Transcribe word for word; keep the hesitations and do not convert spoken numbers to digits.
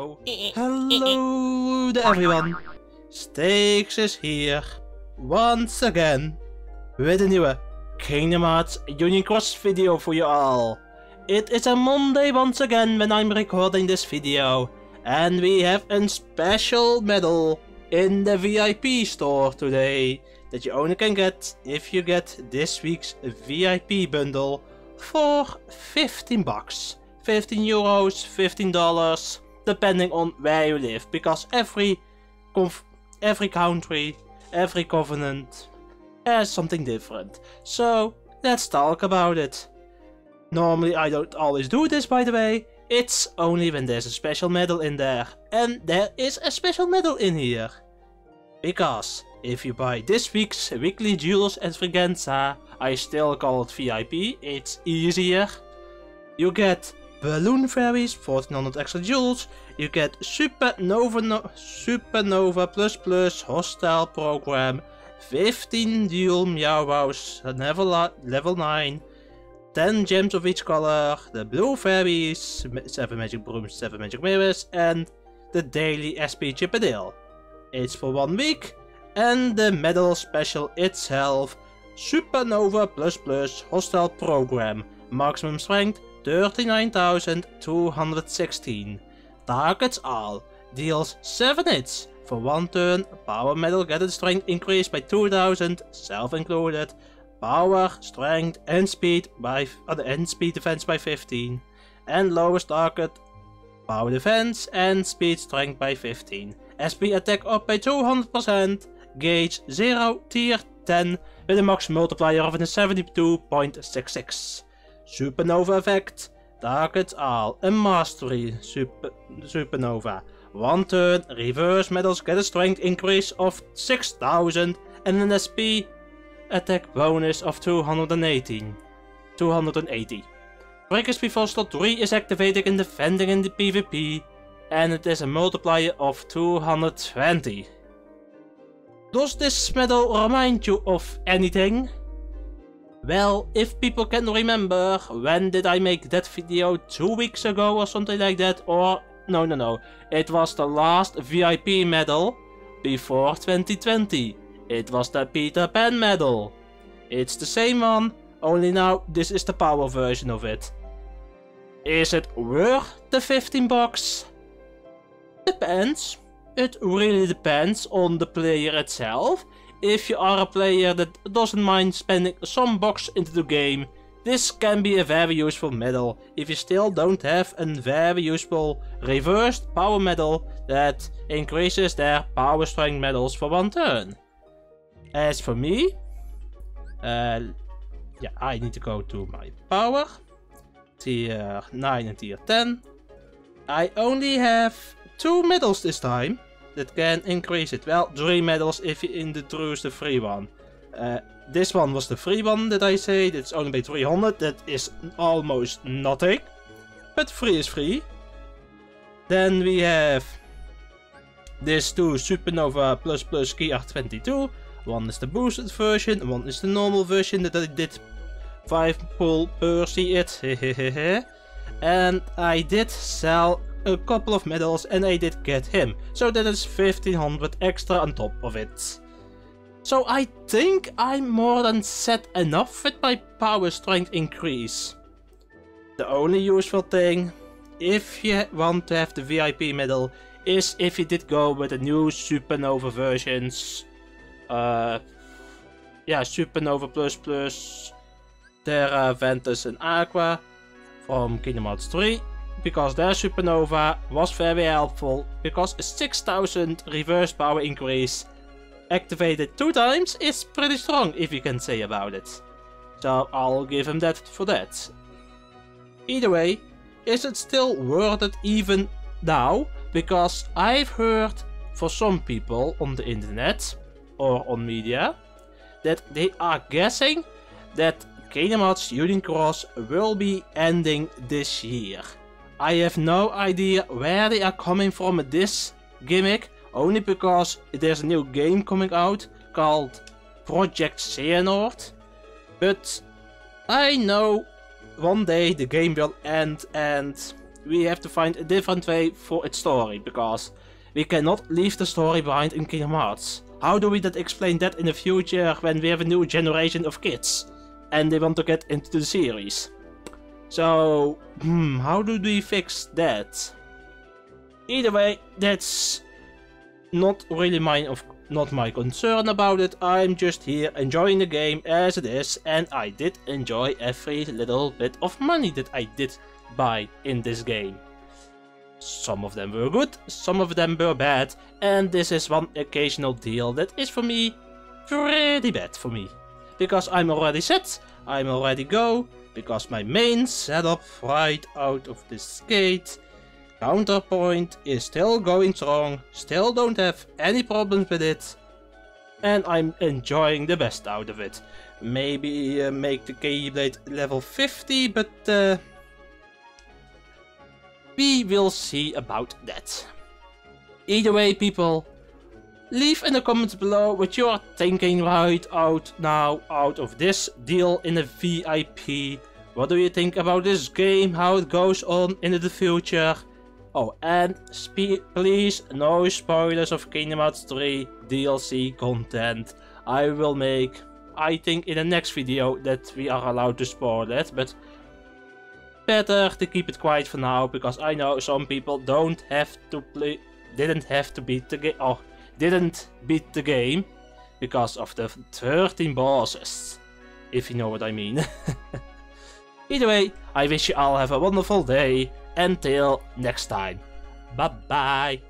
video. Hello to everyone. Stakes is here once again with a nieuwe Kingdom Hearts Union Cross video for you all. It is a Monday once again when I'm recording this video, and we have a special medal in the V I P store today that you only can get if you get this week's V I P bundle for fifteen bucks. fifteen euros, fifteen dollars, depending on where you live, because every conf every country, every covenant has something different. So let's talk about it. Normally I don't always do this, by the way. It's only when there's a special medal in there. And there is a special medal in here. Because if you buy this week's weekly Jewels Extravaganza, I still call it V I P, it's easier. You get Balloon Fairies, fourteen hundred extra jewels. You get Supernova, no, Supernova Plus Plus Hostile Program, fifteen dual Meow Wows, level, level nine, ten gems of each color, the Blue Fairies, seven Magic Brooms, seven Magic Mirrors, and the daily S P Chippendale. It's for one week, and the medal special itself, Supernova Plus Plus Hostile Program, maximum strength thirty-nine thousand two hundred sixteen. Targets all. Deals seven hits. For one turn, power medal gathered strength increased by two thousand, self included. Power, strength and speed by uh, and speed defense by fifteen. And lowest target power defense and speed strength by fifteen. S P attack up by two hundred percent. Gauge zero, tier ten with a max multiplier of seventy-two point six six. Supernova effect. Targets all. A mastery super, supernova. One turn. Reverse medals get a strength increase of six thousand and an S P attack bonus of two hundred eighteen. two hundred eighty. Breakers before slot three is activated and defending in the PvP. And it is a multiplier of two hundred twenty. Does this medal remind you of anything? Well, if people can remember, when did I make that video? Two weeks ago or something like that? Or, no no no, it was the last V I P medal before twenty twenty. It was the Peter Pan medal. It's the same one, only now this is the power version of it. Is it worth the fifteen bucks? Depends. It really depends on the player itself. If you are a player that doesn't mind spending some bucks into the game, this can be a very useful medal if you still don't have a very useful reversed power medal that increases their power strength medals for one turn. As for me, uh, yeah, I need to go to my power, tier nine and tier ten. I only have two medals this time that can increase it. Well, three medals if you introduce the free one. Uh, this one was the free one that I say, that's only by three hundred, that is almost nothing. But free is free. Then we have these two Supernova Plus Plus Key R twenty-two. One is the boosted version, one is the normal version that I did five pull Percy it. And I did sell a couple of medals and I did get him, so that is fifteen hundred extra on top of it. So I think I'm more than set enough with my power strength increase. The only useful thing, if you want to have the V I P medal, is if you did go with the new Supernova versions. Uh, yeah, Supernova Plus Plus, Terra, Ventus and Aqua from Kingdom Hearts three. Because their Supernova was very helpful, because a six thousand reverse power increase activated two times is pretty strong, if you can say about it. So I'll give him that for that. Either way, is it still worth it even now? Because I've heard for some people on the internet or on media that they are guessing that Kingdom Hearts Union Cross will be ending this year. I have no idea where they are coming from with this gimmick, only because there's a new game coming out called Project Xehanort. But I know one day the game will end and we have to find a different way for its story, because we cannot leave the story behind in Kingdom Hearts. How do we that explain that in the future when we have a new generation of kids and they want to get into the series? So, hmm, how do we fix that? Either way, that's not really mine of not my concern about it. I'm just here enjoying the game as it is, and I did enjoy every little bit of money that I did buy in this game. Some of them were good, some of them were bad, and this is one occasional deal that is for me pretty bad for me. Because I'm already set, I'm already go, because my main setup right out of this gate, Counterpoint is still going strong, still don't have any problems with it, and I'm enjoying the best out of it. Maybe uh, make the Keyblade level fifty, but uh, we will see about that. Either way, people, leave in the comments below what you are thinking right out now out of this deal in the V I P. What do you think about this game, how it goes on in the future? Oh, and please, no spoilers of Kingdom Hearts three D L C content. I will make, I think in the next video that we are allowed to spoil it, but better to keep it quiet for now, because I know some people don't have to play, didn't have to beat the game, or didn't beat the game because of the thirteen bosses, if you know what I mean. Either way, I wish you all have a wonderful day. Until next time. Bye bye.